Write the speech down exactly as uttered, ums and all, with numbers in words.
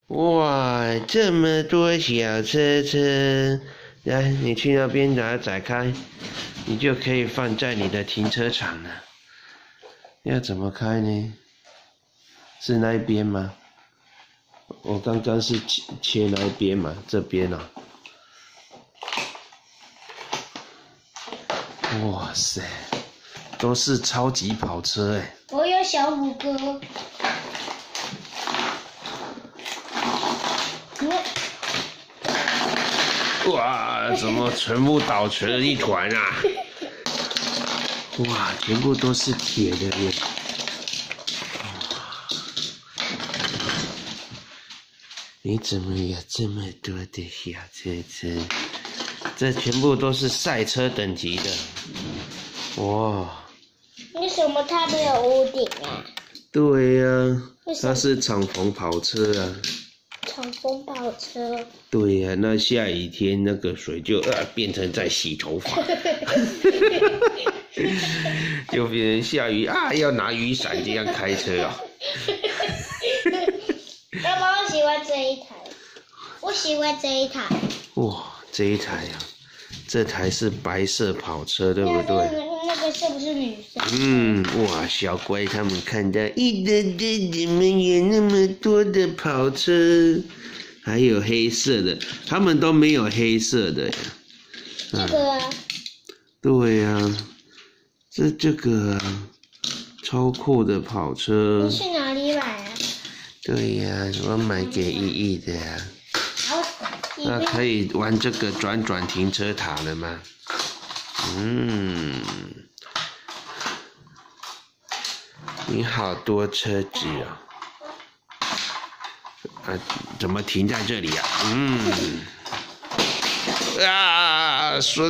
哇，这么多小车车，来，你去那边把它载开，你就可以放在你的停车场了。要怎么开呢？是那一边吗？我刚刚是切切那一边嘛，这边啊。哇塞，都是超级跑车哎！ 我有小五哥。 哇，怎么全部倒成了一团啊？哇，全部都是铁的耶！你怎么有这么多的小车车？这全部都是赛车等级的。哇！ 为什么它没有屋顶啊？ 对呀、啊，它是敞篷跑车啊。 敞篷跑车。 对呀、啊，那下雨天那个水就啊变成在洗头发，就变成下雨啊要拿雨伞这样开车啊。 爸爸，我喜欢这一台，我喜欢这一台。 哇，这一台啊，这台是白色跑车，对不对？ 那个是不是女生？ 嗯，哇，小乖他们看到，咦，这这怎么有那么多的跑车？还有黑色的，他们都没有黑色的呀。 这个啊。 对呀、啊，这这个啊，超酷的跑车。 你去哪里买啊？ 对呀、啊，我买给依依的呀、啊。那可以玩这个转转停车塔了吗？嗯，你好多车子哦。啊，怎么停在这里呀、啊？嗯，啊，说。